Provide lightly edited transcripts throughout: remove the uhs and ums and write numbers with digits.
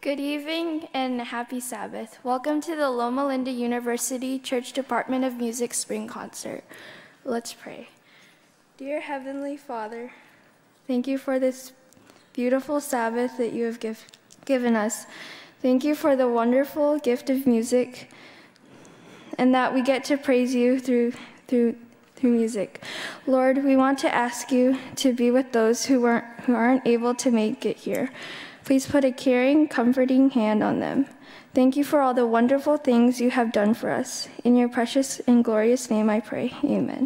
Good evening and happy Sabbath. Welcome to the Loma Linda University Church Department of Music Spring Concert. Let's pray. Dear Heavenly Father, thank you for this beautiful Sabbath that you have given us. Thank you for the wonderful gift of music and that we get to praise you through music. Lord, we want to ask you to be with those who aren't able to make it here. Please put a caring, comforting hand on them. Thank you for all the wonderful things you have done for us. In your precious and glorious name I pray. Amen.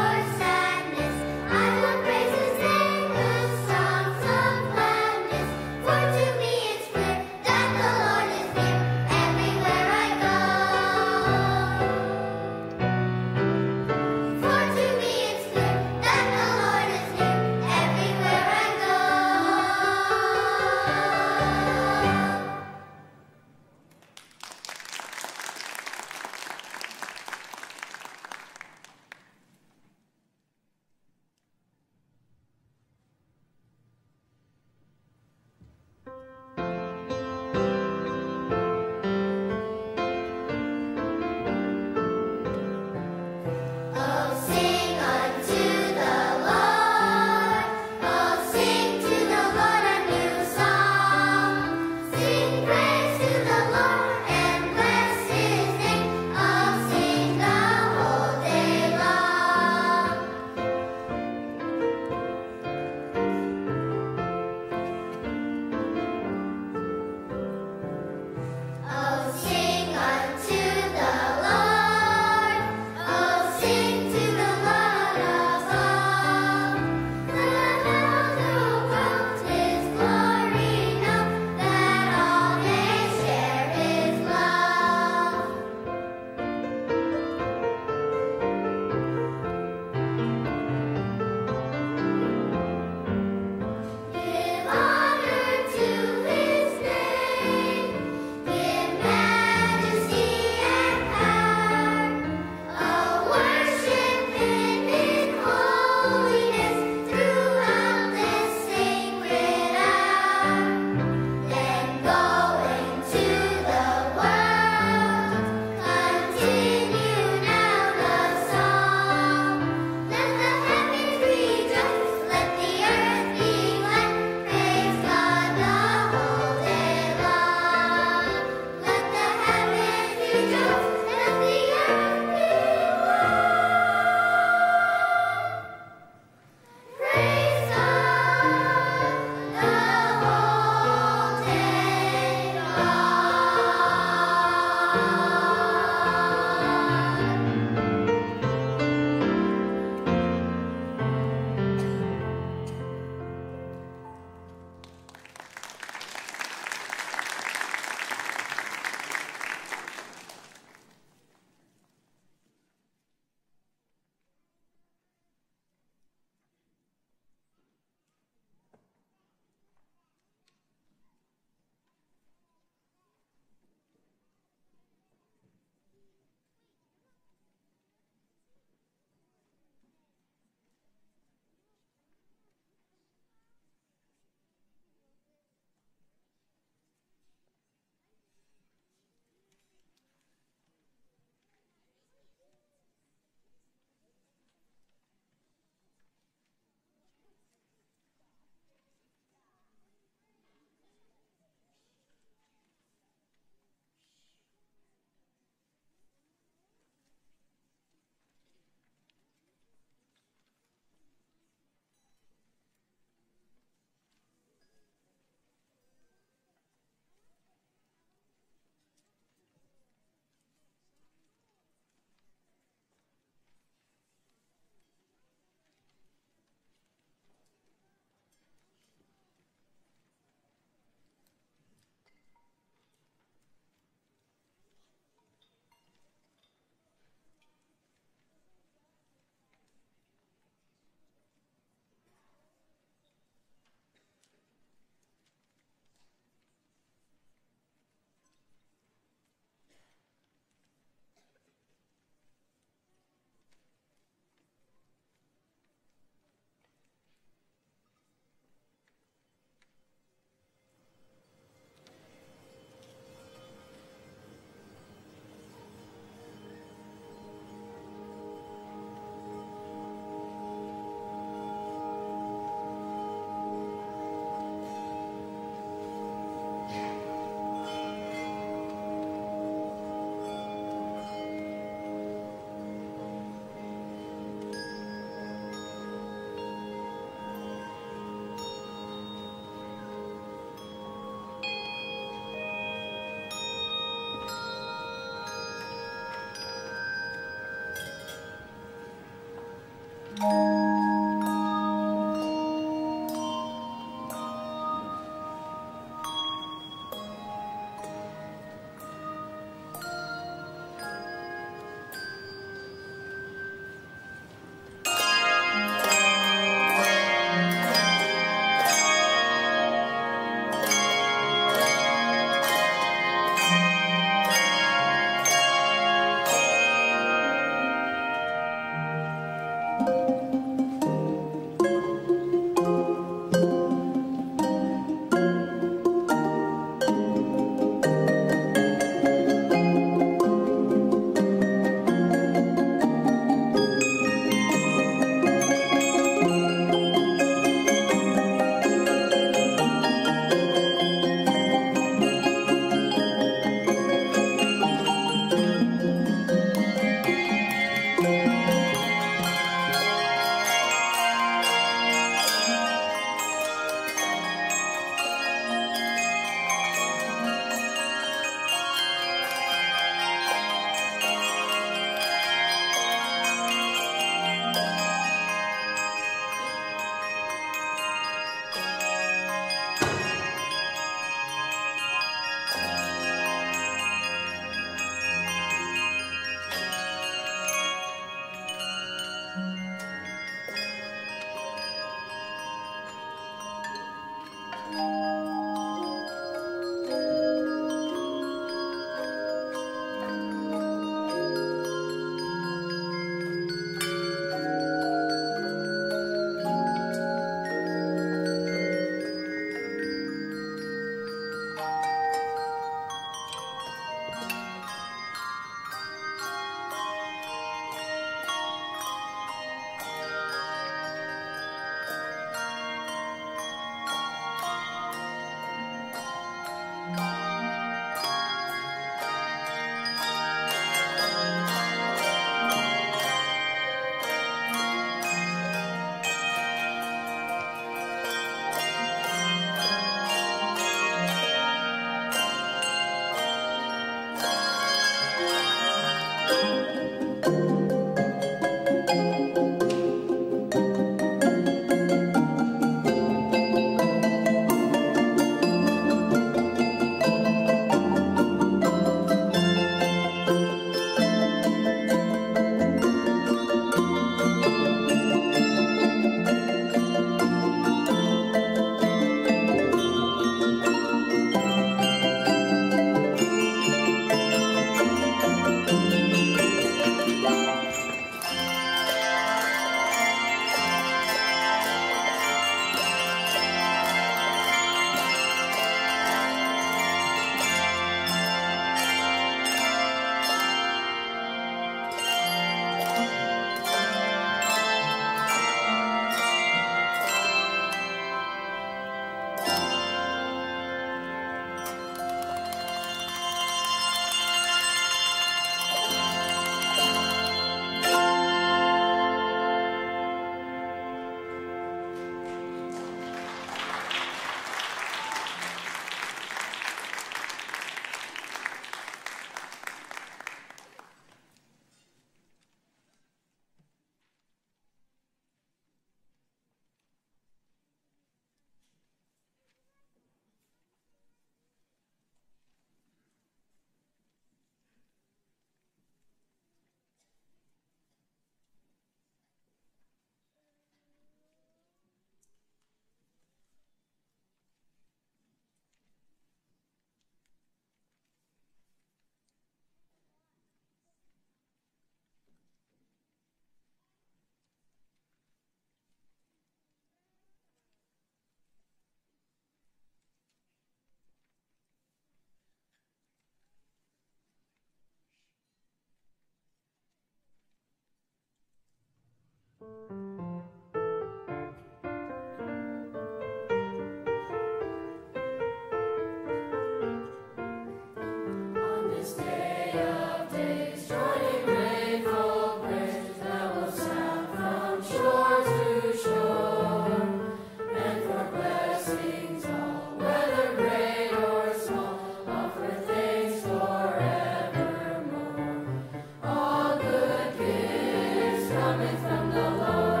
Coming from the Lord.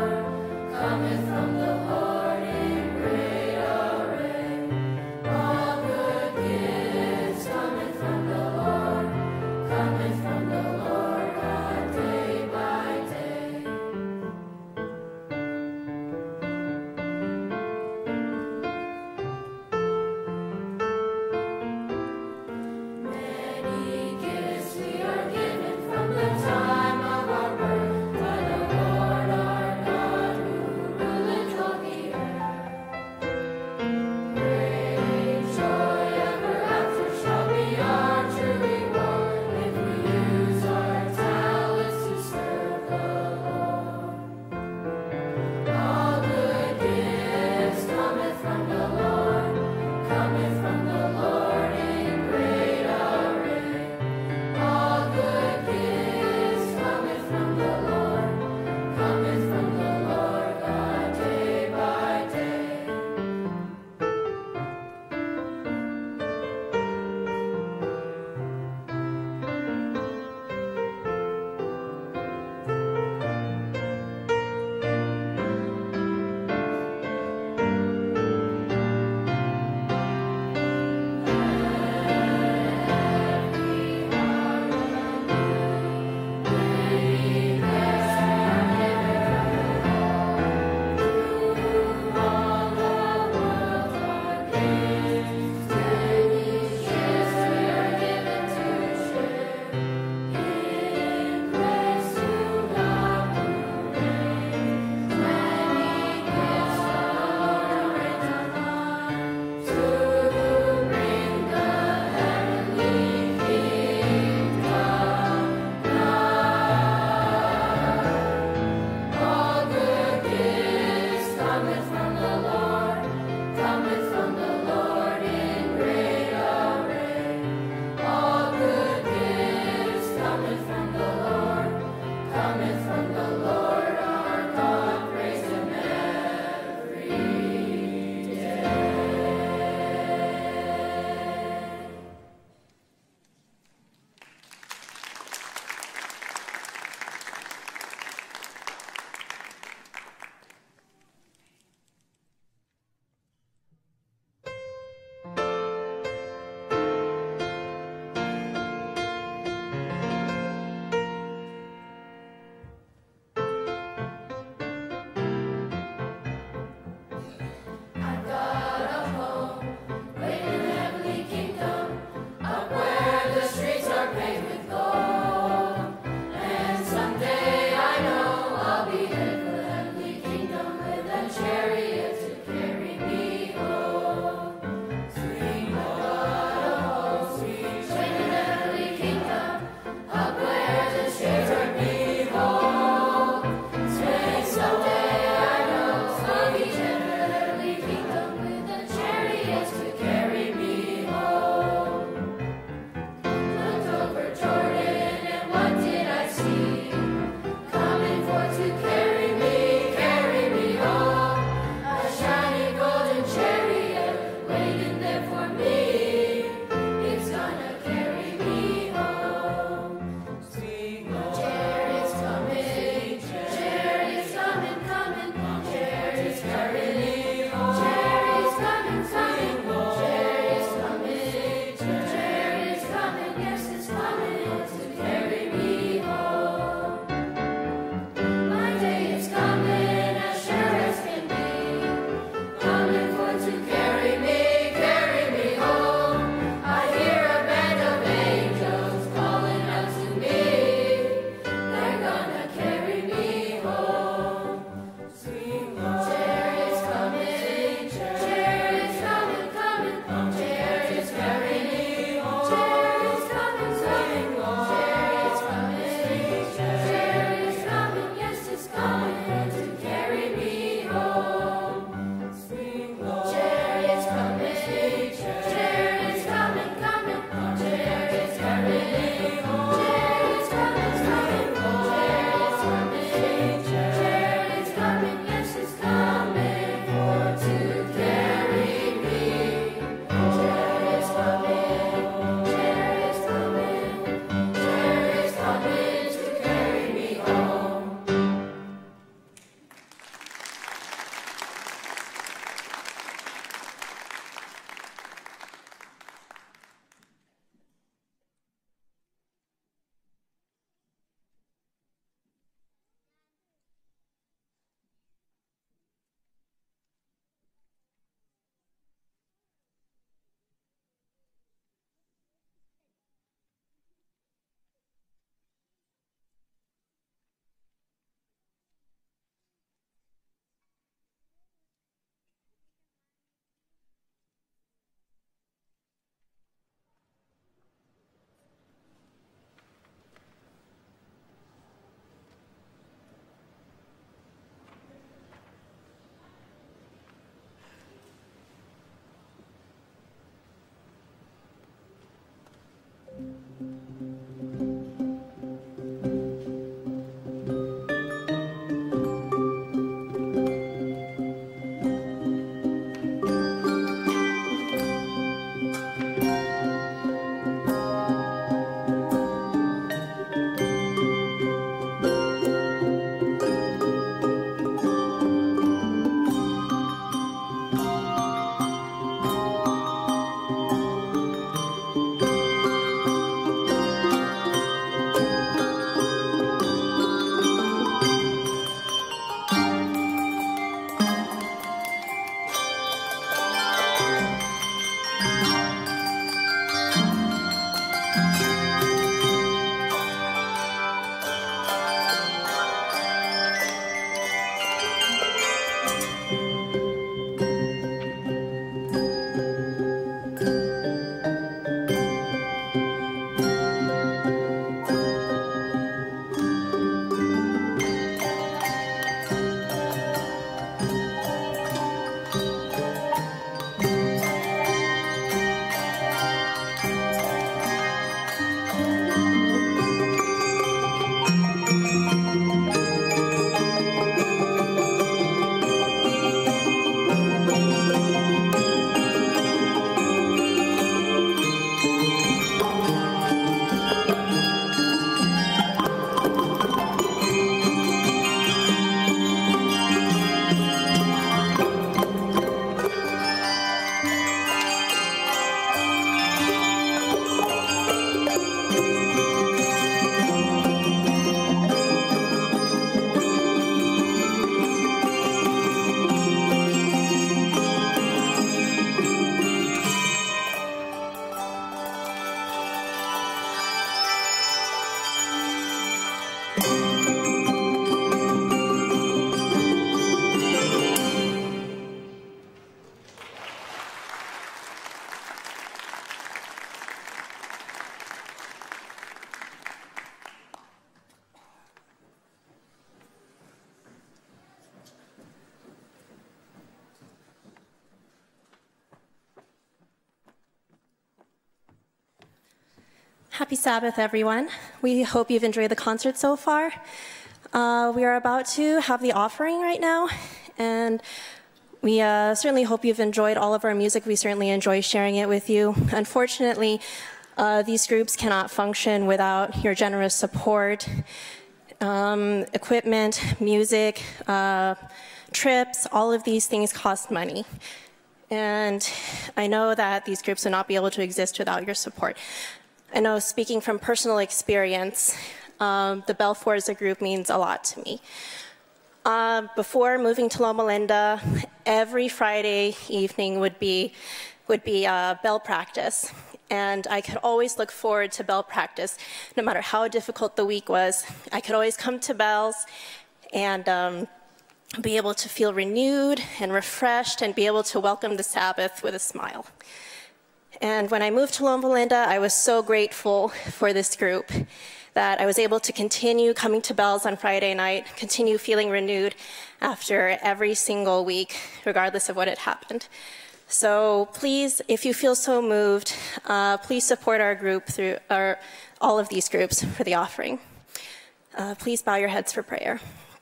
Happy Sabbath, everyone. We hope you've enjoyed the concert so far. We are about to have the offering right now, and we certainly hope you've enjoyed all of our music. We certainly enjoy sharing it with you. Unfortunately, these groups cannot function without your generous support. Equipment, music, trips, all of these things cost money. And I know that these groups would not be able to exist without your support. I know, speaking from personal experience, the BellForza group means a lot to me. Before moving to Loma Linda, every Friday evening would be bell practice. And I could always look forward to bell practice, no matter how difficult the week was. I could always come to bells and be able to feel renewed and refreshed and be able to welcome the Sabbath with a smile. And when I moved to Loma Linda, I was so grateful for this group that I was able to continue coming to bells on Friday night, continue feeling renewed after every single week, regardless of what had happened. So please, if you feel so moved, please support our group through all of these groups for the offering. Please bow your heads for prayer.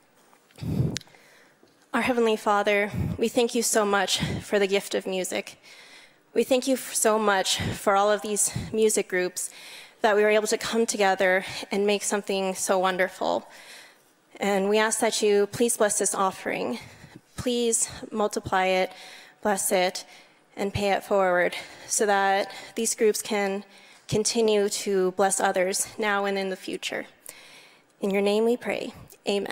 Our Heavenly Father, we thank you so much for the gift of music. We thank you so much for all of these music groups that we were able to come together and make something so wonderful. And we ask that you please bless this offering. Please multiply it, bless it, and pay it forward so that these groups can continue to bless others now and in the future. In your name we pray, amen.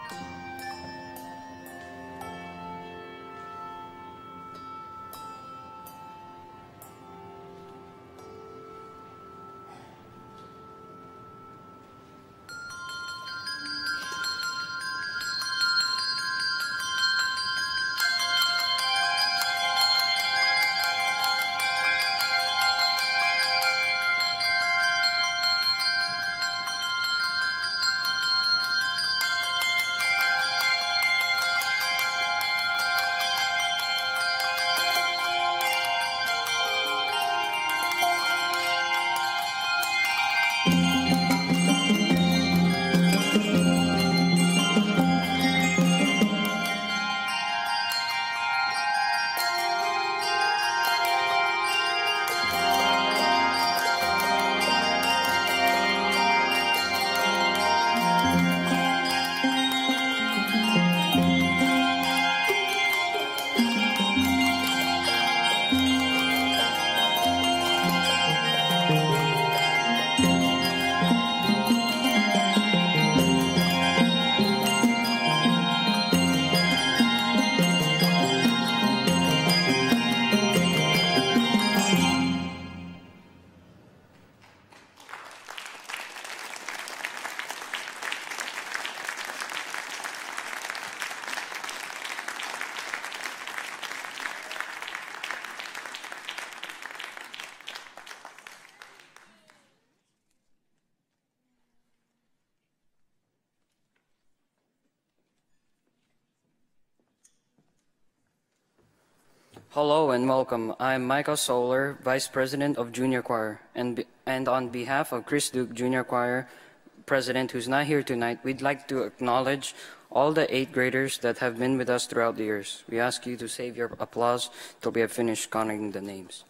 Hello and welcome. I'm Michael Solar, Vice President of Junior Choir, and on behalf of Chris Duke Junior Choir President, who's not here tonight, we'd like to acknowledge all the 8th graders that have been with us throughout the years. We ask you to save your applause till we have finished counting the names.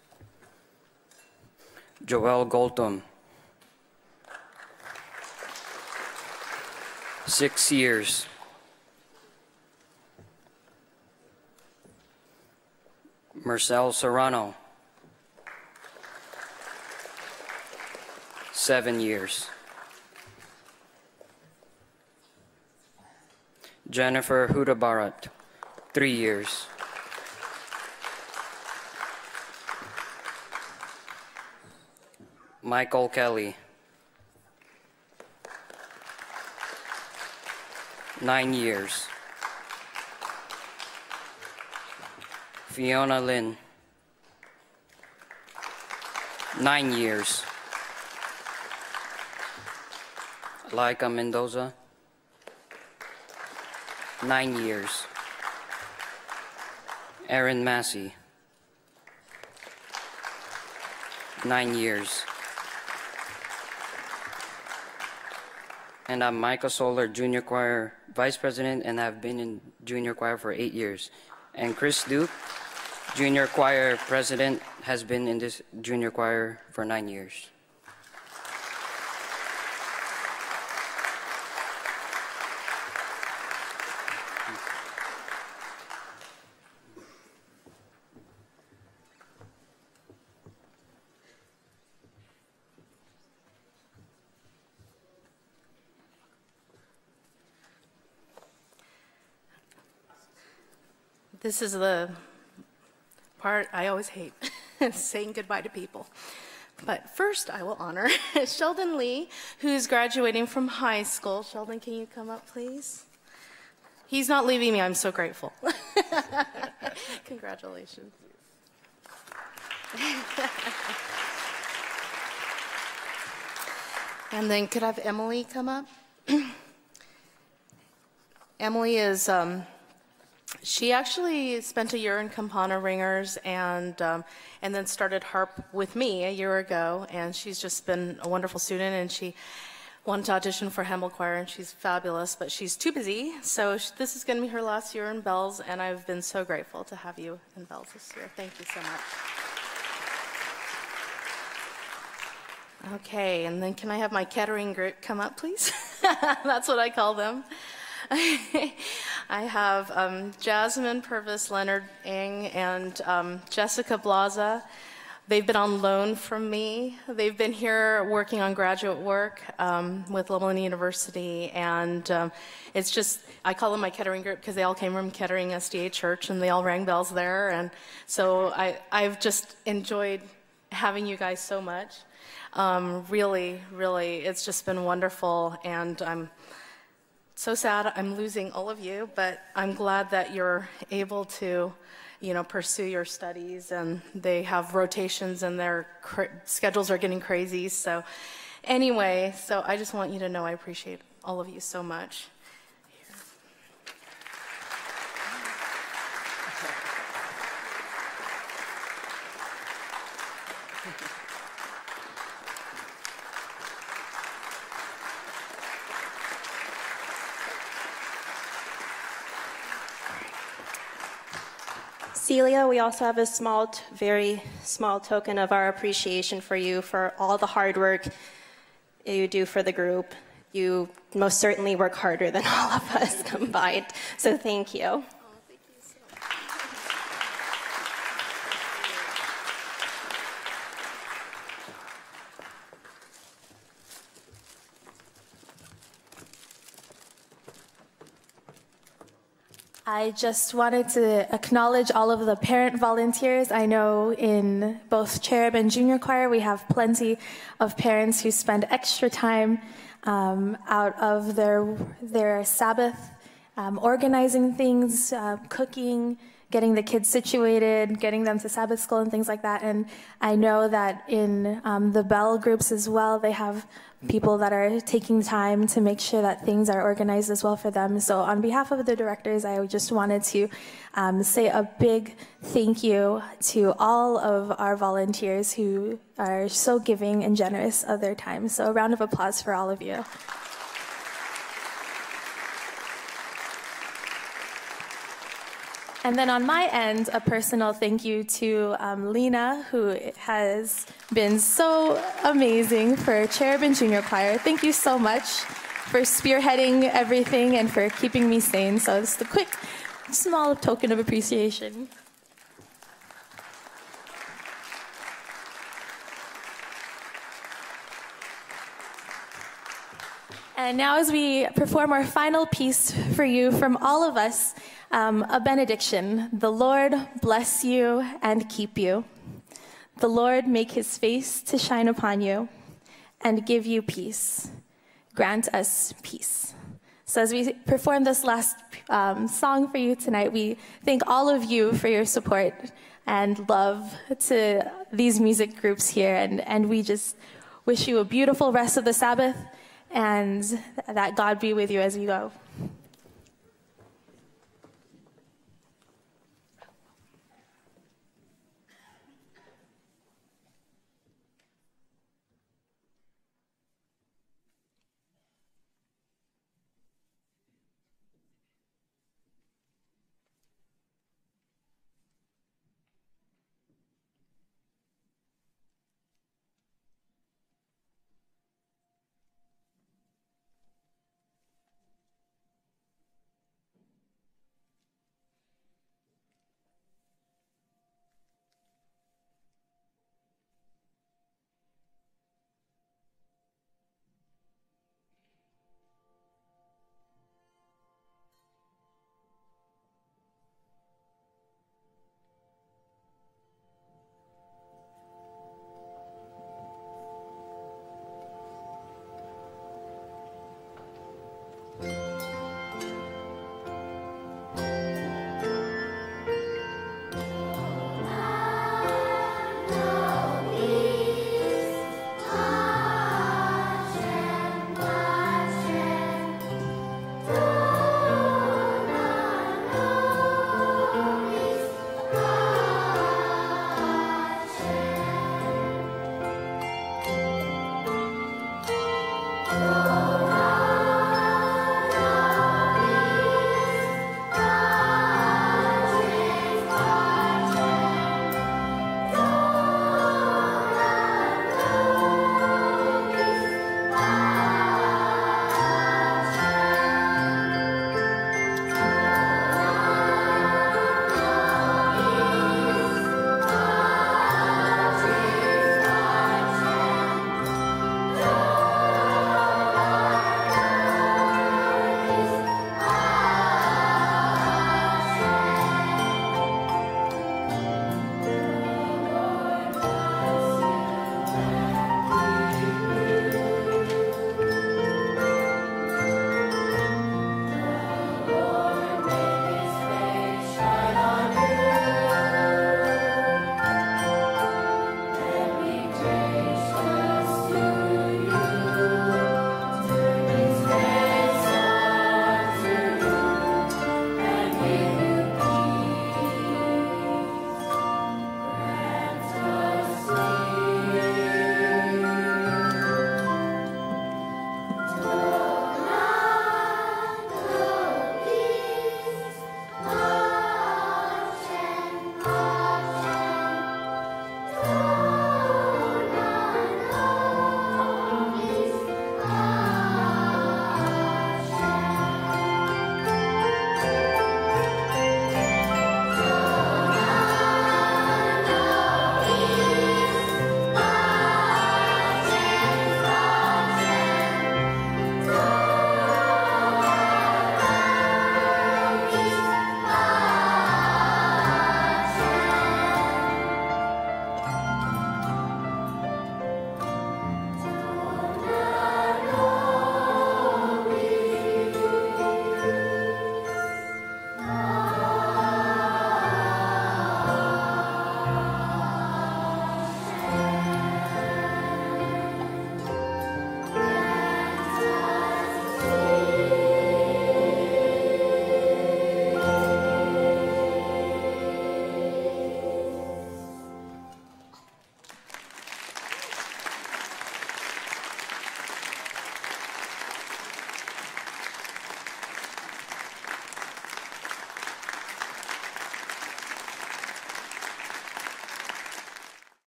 Joel Goltom, 6 years. Marcel Serrano, 7 years. Jennifer Hudabarat, 3 years. Michael Kelly, 9 years. Fiona Lynn, 9 years. Laika Mendoza, 9 years. Aaron Massey, 9 years. And I'm Michael Solar, Junior Choir Vice President, and I've been in Junior Choir for 8 years. And Chris Duke, Junior Choir President, has been in this Junior Choir for 9 years. This is the part I always hate, saying goodbye to people. But first, I will honor Sheldon Lee, who's graduating from high school. Sheldon, can you come up, please? He's not leaving me. I'm so grateful. Congratulations. And then could I have Emily come up? Emily is... she actually spent a year in Campana Ringers and then started harp with me a year ago, and she's just been a wonderful student, and she wanted to audition for Hemel Choir, and she's fabulous, but she's too busy, so this is going to be her last year in Bells, and I've been so grateful to have you in Bells this year. Thank you so much. Okay, and then can I have my Kettering group come up, please? That's what I call them. I have Jasmine Purvis, Leonard Ing, and Jessica Blaza, They've been on loan from me. They've been here working on graduate work with Loma University, and it's just, I call them my Kettering group because they all came from Kettering SDA Church, and they all rang bells there, and so I've just enjoyed having you guys so much. Really, it's just been wonderful, and I'm so sad I'm losing all of you, but I'm glad that you're able to, pursue your studies, and they have rotations and their schedules are getting crazy. So anyway, so I just want you to know I appreciate all of you so much. Celia, we also have a very small token of our appreciation for you for all the hard work you do for the group. You most certainly work harder than all of us combined, so thank you. I just wanted to acknowledge all of the parent volunteers. I know in both Cherub and Junior Choir, we have plenty of parents who spend extra time out of their Sabbath, organizing things, cooking, getting the kids situated, getting them to Sabbath school and things like that. And I know that in the Bell groups as well, they have people that are taking time to make sure that things are organized as well for them. So on behalf of the directors, I just wanted to say a big thank you to all of our volunteers who are so giving and generous of their time. So a round of applause for all of you. And then on my end, a personal thank you to Lena, who has been so amazing for Cherub and Junior Choir. Thank you so much for spearheading everything and for keeping me sane. So it's a quick, small token of appreciation. And now as we perform our final piece for you from all of us, a benediction. The Lord bless you and keep you. The Lord make his face to shine upon you and give you peace. Grant us peace. So as we perform this last song for you tonight, we thank all of you for your support and love to these music groups here. And we just wish you a beautiful rest of the Sabbath, and that God be with you as you go.